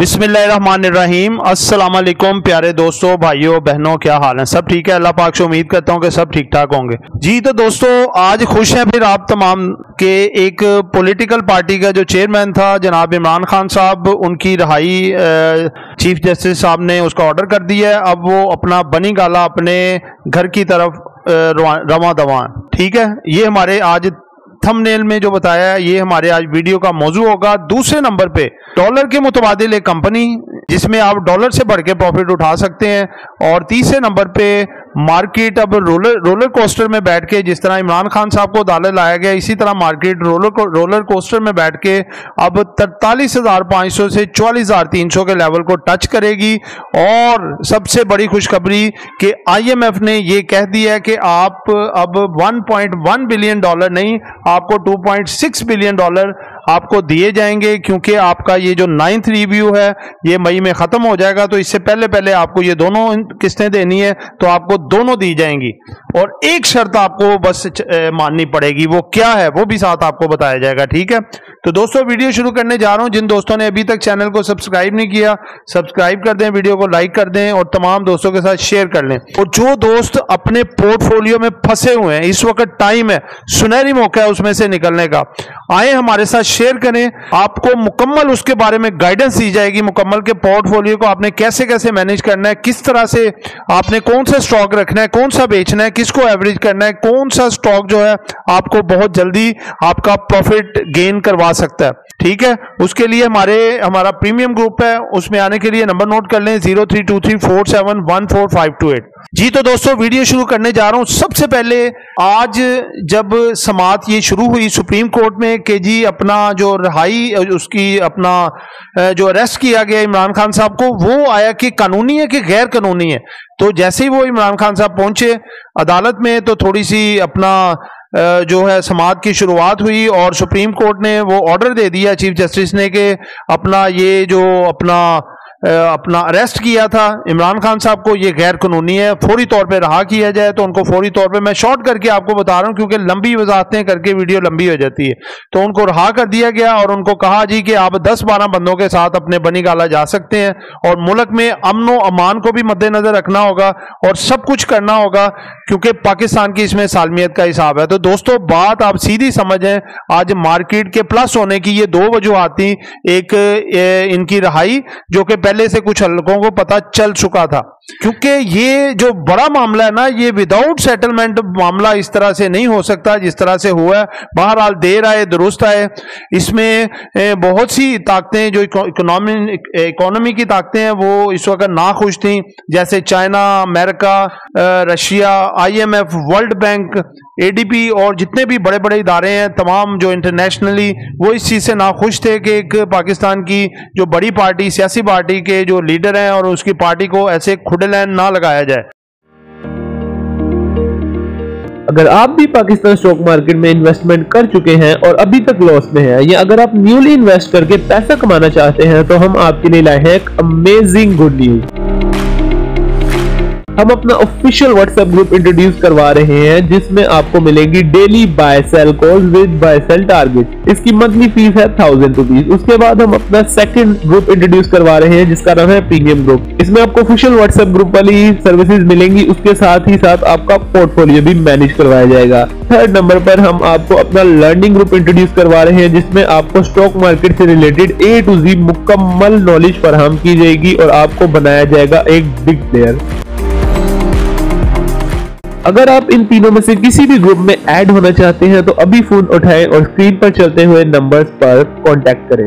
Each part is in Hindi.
बिस्मिल्लाहिर्रहमानिर्रहीम। अस्सलाम वालेकुम प्यारे दोस्तों, भाइयों बहनों, क्या हाल है? सब ठीक है? अल्लाह पाक से उम्मीद करता हूँ कि सब ठीक ठाक होंगे। जी तो दोस्तों, आज खुश हैं फिर आप तमाम के एक पॉलिटिकल पार्टी का जो चेयरमैन था जनाब इमरान खान साहब, उनकी रिहाई चीफ जस्टिस साहब ने उसका ऑर्डर कर दिया है। अब वो अपना बनी गाला अपने घर की तरफ रवां दवां। ठीक है, ये हमारे आज थंबनेल में जो बताया है ये हमारे आज वीडियो का मौजू होगा। दूसरे नंबर पे डॉलर के मुतबादिल एक कंपनी जिसमें आप डॉलर से बढ़ के प्रॉफिट उठा सकते हैं, और तीसरे नंबर पे मार्केट अब रोलर कोस्टर में बैठ के, जिस तरह इमरान खान साहब को अदालत लाया गया इसी तरह मार्केट रोलर कोस्टर में बैठ के अब 43,500 से 44,300 के लेवल को टच करेगी। और सबसे बड़ी खुशखबरी कि IMF ने ये कह दिया है कि आप अब 1.1 बिलियन डॉलर नहीं, आपको 2.6 बिलियन डॉलर आपको दिए जाएंगे, क्योंकि आपका ये जो 9th रिव्यू है ये मई में खत्म हो जाएगा। तो इससे पहले आपको ये दोनों किस्तें देनी है, तो आपको दोनों दी जाएंगी। और एक शर्त आपको बस माननी पड़ेगी, वो क्या है वो भी साथ आपको बताया जाएगा। ठीक है, तो दोस्तों वीडियो शुरू करने जा रहा हूं। जिन दोस्तों ने अभी तक चैनल को सब्सक्राइब नहीं किया, सब्सक्राइब कर दें, वीडियो को लाइक कर दें और तमाम दोस्तों के साथ शेयर कर लें। और जो दोस्त अपने पोर्टफोलियो में फंसे हुए हैं, इस वक्त टाइम है, सुनहरी मौका है उसमें से निकलने का, आए हमारे साथ शेयर करें। आपको मुकम्मल उसके बारे में गाइडेंस दी जाएगी, मुकम्मल के पोर्टफोलियो को आपने कैसे कैसे मैनेज करना है, किस तरह से आपने कौन सा स्टॉक रखना है, कौन सा बेचना है, किसको एवरेज करना है, कौन सा स्टॉक जो है आपको बहुत जल्दी आपका प्रॉफिट गेन करवा सकता है। ठीक है, उसके लिए हमारा प्रीमियम ग्रुप है, उसमें आने के लिए नंबर नोट कर लें 0323471458। जी तो दोस्तों वीडियो शुरू करने जा रहा हूं। सबसे पहले आज जब समाअत ये शुरू हुई सुप्रीम कोर्ट में कि जी अपना जो रिहाई उसकी अपना जो अरेस्ट किया गया इमरान खान साहब को, वो आया कि कानूनी है कि गैर कानूनी है। तो जैसे ही वो इमरान खान साहब पहुंचे अदालत में तो थोड़ी सी अपना जो है समाअत की शुरुआत हुई और सुप्रीम कोर्ट ने वो ऑर्डर दे दिया चीफ जस्टिस ने कि अपना ये जो अपना अरेस्ट किया था इमरान खान साहब को, ये गैर कानूनी है, फौरी तौर पे रहा किया जाए। तो उनको फौरी तौर पे, मैं शॉर्ट करके आपको बता रहा हूं क्योंकि लंबी वजाहतें करके वीडियो लंबी हो जाती है, तो उनको रहा कर दिया गया और उनको कहा जी कि आप 10-12 बंदों के साथ अपने बनी गाला जा सकते हैं और मुल्क में अमन व अमान को भी मद्देनजर रखना होगा और सब कुछ करना होगा क्योंकि पाकिस्तान की इसमें सालमियत का हिसाब है। तो दोस्तों बात आप सीधी समझें, आज मार्केट के प्लस होने की ये दो वजूहात थी। एक इनकी रिहाई जो कि पहले से कुछ लोगों को पता चल चुका था, क्योंकि ये जो बड़ा मामला है ना, ये विदाउट सेटलमेंट मामला इस तरह से नहीं हो सकता जिस तरह से हुआ है। बहरहाल देर आए दुरुस्त आए। इसमें बहुत सी ताकतें जो इकोनॉमी की ताकतें हैं वो इस वक्त नाखुश थी, जैसे China, America, Russia, IMF, world bank, ADB और जितने भी बड़े बड़े इदारे हैं तमाम जो इंटरनेशनली, वो इस चीज से नाखुश थे कि एक पाकिस्तान की जो बड़ी पार्टी, सियासी पार्टी के जो लीडर हैं और उसकी पार्टी को ऐसे खुडेलैन ना लगाया जाए। अगर आप भी पाकिस्तान स्टॉक मार्केट में इन्वेस्टमेंट कर चुके हैं और अभी तक लॉस में हैं, या अगर आप न्यूली इन्वेस्ट करके पैसा कमाना चाहते हैं, तो हम आपके लिए लाए हैं एक अमेजिंग गुड न्यूज। हम अपना ऑफिशियल व्हाट्सएप ग्रुप इंट्रोड्यूस करवा रहे हैं जिसमें आपको मिलेगी daily buy sell calls with buy sell target. इसकी मंथली फीस है 1000 रुपीज। उसके बाद हम अपना सेकंड ग्रुप इंट्रोड्यूस करवा रहे हैं जिसका नाम है प्रीमियम ग्रुप। इसमें आपको ऑफिशियल व्हाट्सएप ग्रुप वाली सर्विसेज मिलेंगी, उसके साथ ही साथ आपका पोर्टफोलियो भी मैनेज करवाया जाएगा। थर्ड नंबर पर हम आपको अपना लर्निंग ग्रुप इंट्रोड्यूस करवा रहे हैं जिसमें आपको स्टॉक मार्केट से रिलेटेड A to Z मुकम्मल नॉलेज फराहम की जाएगी और आपको बनाया जाएगा एक बिग प्लेयर। अगर आप इन तीनों में से किसी भी ग्रुप में ऐड होना चाहते हैं तो अभी फोन उठाएं और स्क्रीन पर चलते हुए नंबर्स पर कांटेक्ट करें।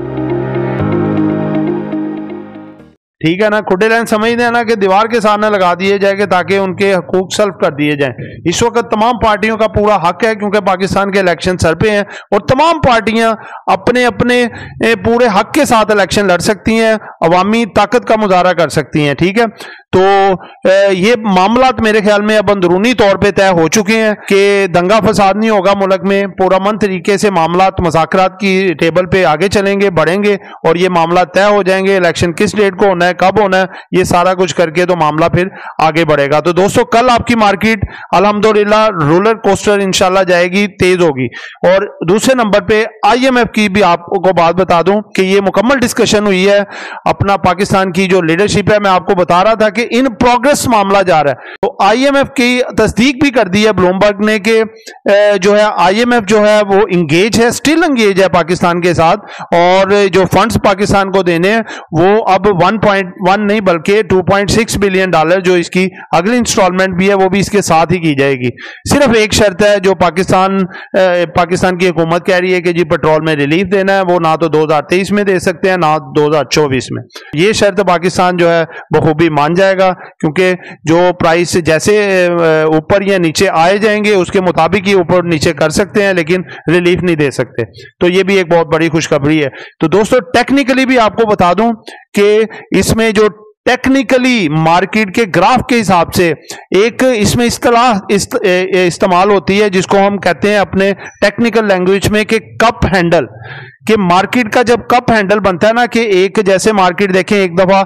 ठीक है ना, खुडे लाइन समझते हैं ना कि दीवार के सामने लगा दिए जाएंगे ताकि उनके हकूक सल्व कर दिए जाएं। इस वक्त तमाम पार्टियों का पूरा हक है क्योंकि पाकिस्तान के इलेक्शन सर पे हैं और तमाम पार्टियां अपने अपने पूरे हक के साथ इलेक्शन लड़ सकती हैं, अवामी ताकत का मुजाहरा कर सकती हैं। ठीक है, तो ये मामला मेरे ख्याल में अब अंदरूनी तौर पे तय हो चुके हैं कि दंगा फसाद नहीं होगा मुल्क में, पुरअमन तरीके से मामला मुज़ाकरात की टेबल पे आगे चलेंगे, बढ़ेंगे और ये मामला तय हो जाएंगे। इलेक्शन किस डेट को होना है, कब होना है, ये सारा कुछ करके तो मामला फिर आगे बढ़ेगा। तो दोस्तों कल आपकी मार्केट अल्हम्दुलिल्लाह रोलर कोस्टर इंशाल्लाह जाएगी, तेज होगी। और दूसरे नंबर पे IMF की भी आपको बात बता दूं कि ये मुकम्मल डिस्कशन हुई है, अपना पाकिस्तान की जो लीडरशिप है, मैं आपको बता रहा था कि इन प्रोग्रेस मामला जा रहा है। तो IMF की तस्दीक भी कर दी है ब्लूमबर्ग ने कि जो है IMF जो है वो इंगेज है, स्टिल इंगेज है पाकिस्तान के साथ, और जो फंड्स पाकिस्तान को देने हैं वो अब 1.1 नहीं बल्कि 2.6 बिलियन डॉलर जो इसकी अगली इंस्टॉलमेंट भी है वो भी इसके साथ ही की जाएगी। सिर्फ एक शर्त है जो पाकिस्तान की हुकूमत कह रही है कि जी पेट्रोल में रिलीफ देना है, वो ना तो 2023 में दे सकते हैं ना 2024 में। ये शर्त पाकिस्तान जो है बखूबी मान जाएगा, क्योंकि जो प्राइस जैसे ऊपर या नीचे आए जाएंगे उसके मुताबिक ही ऊपर नीचे कर सकते हैं, लेकिन रिलीफ नहीं दे सकते। तो ये भी एक बहुत बड़ी खुशखबरी है। तो दोस्तों टेक्निकली भी आपको बता दूं कि इसमें जो टेक्निकली मार्केट के ग्राफ के हिसाब से एक इसमें इस्तेमाल होती है जिसको हम कहते हैं अपने टेक्निकल लैंग्वेज में कि कप हैंडल, कि मार्केट का जब कप हैंडल बनता है ना, कि एक जैसे मार्केट देखें एक दफा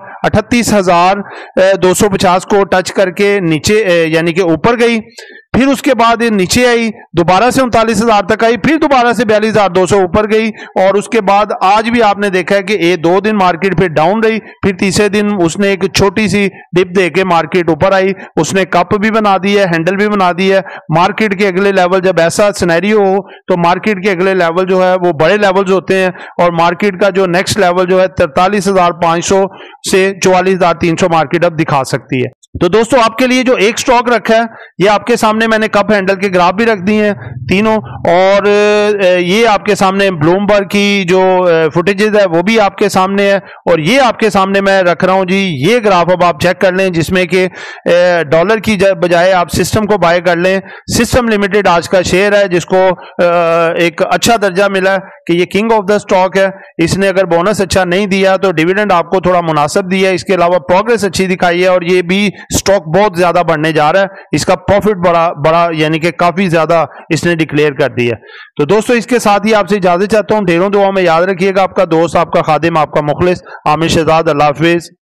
38,250 को टच करके नीचे यानी कि ऊपर गई, फिर उसके बाद ये नीचे आई, दोबारा से 39,000 तक आई, फिर दोबारा से 42,200 ऊपर गई, और उसके बाद आज भी आपने देखा है कि ये 2 दिन मार्केट फिर डाउन रही, फिर तीसरे दिन उसने एक छोटी सी डिप देके मार्केट ऊपर आई, उसने कप भी बना दी है, हैंडल भी बना दी है। मार्केट के अगले लेवल, जब ऐसा सिनेरियो हो तो मार्केट के अगले लेवल जो है वो बड़े लेवल्स होते हैं, और मार्केट का जो नेक्स्ट लेवल जो है 43,500 से 44,300 मार्केट अब दिखा सकती है। तो दोस्तों आपके लिए जो एक स्टॉक रखा है ये आपके सामने मैंने कप हैंडल के ग्राफ भी रख दिए हैं तीनों, और ये आपके सामने ब्लूमबर्ग की जो फुटेजेस है वो भी आपके सामने है, और ये आपके सामने मैं रख रहा हूं जी ये ग्राफ। अब आप चेक कर लें जिसमें कि डॉलर की बजाय आप सिस्टम को बाय कर लें। सिस्टम लिमिटेड आज का शेयर है जिसको एक अच्छा दर्जा मिला है कि ये किंग ऑफ द स्टॉक है। इसने अगर बोनस अच्छा नहीं दिया तो डिविडेंड आपको थोड़ा मुनासिब दिया है, इसके अलावा प्रोग्रेस अच्छी दिखाई है, और ये भी स्टॉक बहुत ज्यादा बढ़ने जा रहा है, इसका प्रॉफिट बड़ा यानी कि काफी ज्यादा इसने डिक्लेयर कर दिया। तो दोस्तों इसके साथ ही आपसे इजाजत चाहता हूं, ढेरों दुआ में याद रखिएगा। आपका दोस्त, आपका खादिम, आपका मुखलिस आमिर शहजाद। अल्लाह हाफिज।